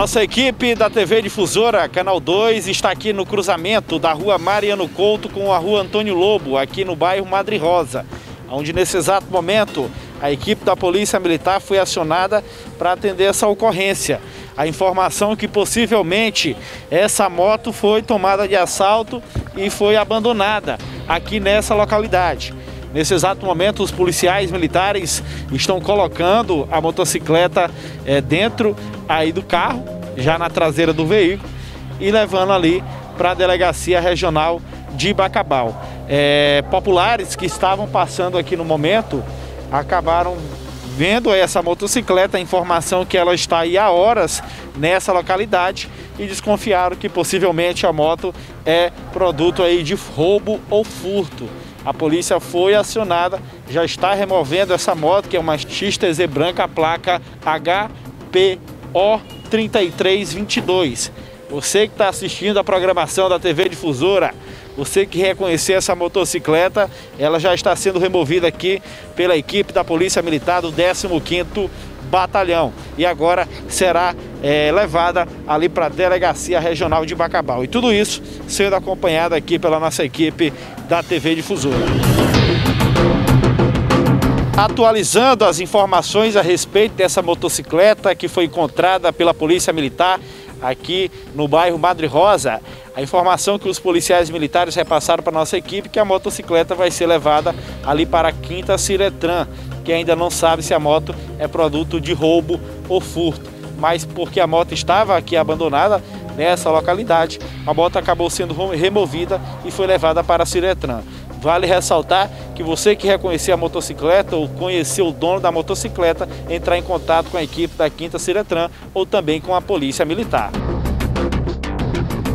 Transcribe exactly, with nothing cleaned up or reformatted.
Nossa equipe da T V Difusora, Canal dois, está aqui no cruzamento da rua Mariano Couto com a rua Antônio Lobo, aqui no bairro Madre Rosa, onde nesse exato momento a equipe da Polícia Militar foi acionada para atender essa ocorrência. A informação é que possivelmente essa moto foi tomada de assalto e foi abandonada aqui nessa localidade. Nesse exato momento, os policiais militares estão colocando a motocicleta é, dentro aí do carro, já na traseira do veículo, e levando ali para a Delegacia Regional de Bacabal. É, populares que estavam passando aqui no momento acabaram vendo essa motocicleta, a informação que ela está aí há horas nessa localidade, e desconfiaram que possivelmente a moto é produto aí de roubo ou furto. A polícia foi acionada, já está removendo essa moto, que é uma X T Z branca, placa H P O três três dois dois. Você que está assistindo a programação da T V Difusora, você que reconhecer essa motocicleta, ela já está sendo removida aqui pela equipe da Polícia Militar do décimo quinto Batalhão. E agora será é, levada ali para a Delegacia Regional de Bacabal. E tudo isso sendo acompanhado aqui pela nossa equipe da T V Difusora. Atualizando as informações a respeito dessa motocicleta que foi encontrada pela Polícia Militar aqui no bairro Madre Rosa, a informação que os policiais militares repassaram para a nossa equipe que a motocicleta vai ser levada ali para a Quinta Ciretran, que ainda não sabe se a moto é produto de roubo ou furto, mas porque a moto estava aqui abandonada nessa localidade, a moto acabou sendo removida e foi levada para a Ciretran. Vale ressaltar que você que reconhecer a motocicleta ou conhecer o dono da motocicleta, entrar em contato com a equipe da Quinta Ciretran ou também com a Polícia Militar.